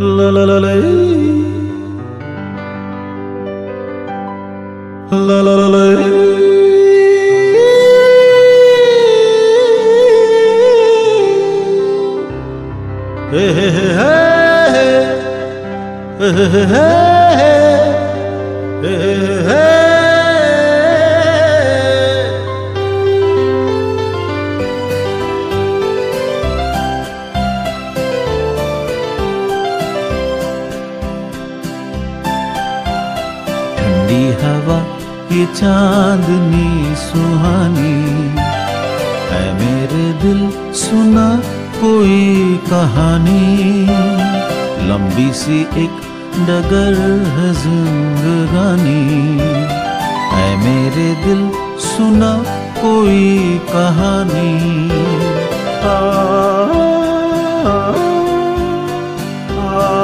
La la la la, la la la la. Hey hey hey hey hey hey hey hey hey. ठंडी हवा ये चांदनी सुहानी है, मेरे दिल सुना कोई कहानी। लंबी सी एक डगर है जिंदगानी है, मेरे दिल सुना कोई कहानी। आ, आ, आ,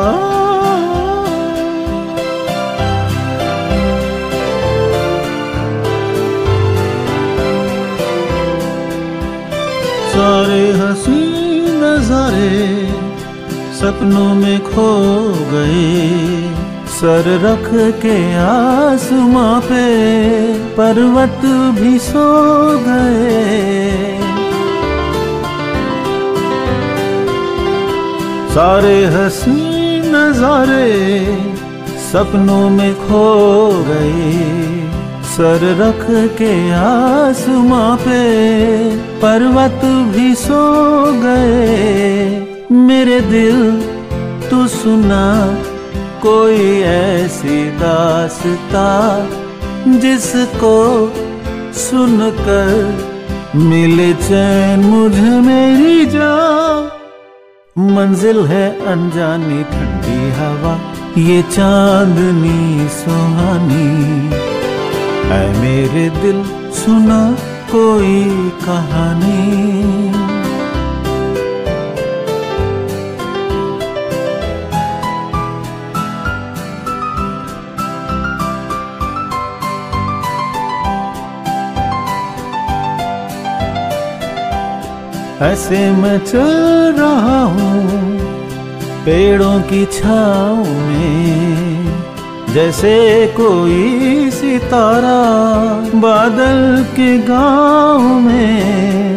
सारे हंसी नजारे सपनों में खो गए, सर रख के आसमां पे पर्वत भी सो गए। सारे हंसी नजारे सपनों में खो गए, सर रख के आसमां पे पर्वत भी सो गए। मेरे दिल तू सुना कोई ऐसी दास्तां जिसको सुनकर मिले चैन मुझे मेरी जान। मंजिल है अनजानी ठंडी हवा ये चांदनी सुहानी है, मेरे दिल सुना कोई कहानी। ऐसे मैं चल रहा हूँ पेड़ों की छाँव में, जैसे कोई सितारा बादल के गाँव में।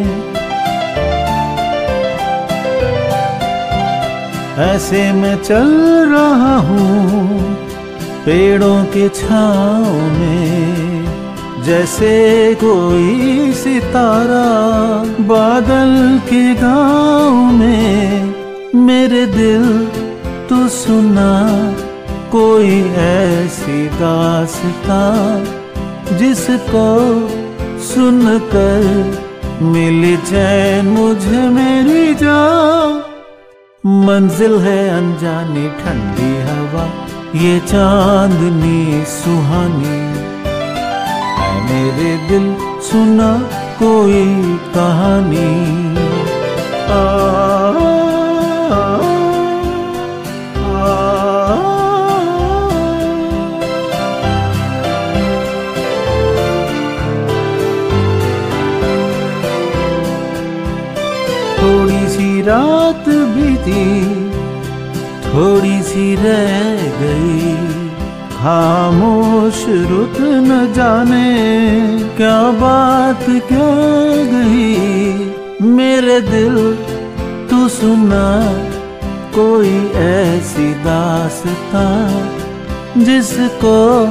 ऐसे मैं चल रहा हूँ पेड़ों के छाँव में, जैसे कोई सितारा बादल के गाँव में। मेरे दिल तू सुना कोई ऐसी दास्तां जिसको सुनकर मिली चैन मुझे मेरी जान। मंजिल है अनजानी ठंडी हवा ये चांदनी सुहानी है, मेरे दिल सुना कोई कहानी। थोड़ी सी रात बीती थोड़ी सी रह गई, खामोश रुक न जाने क्या बात कह गई। मेरे दिल तू सुना कोई ऐसी दास्तां जिसको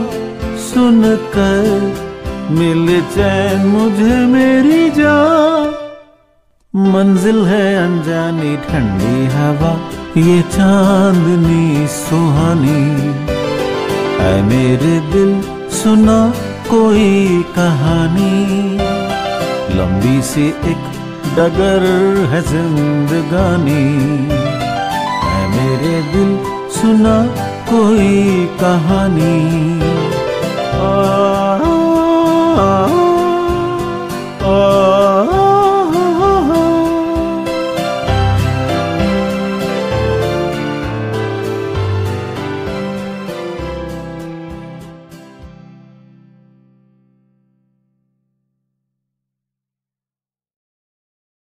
सुनकर मिले चैन मुझे मेरी जान। मंजिल है अनजानी ठंडी हवा ये चांदनी सुहानी है, मेरे दिल सुना कोई कहानी। लंबी सी एक डगर है जिंदगानी है, मेरे दिल सुना कोई कहानी।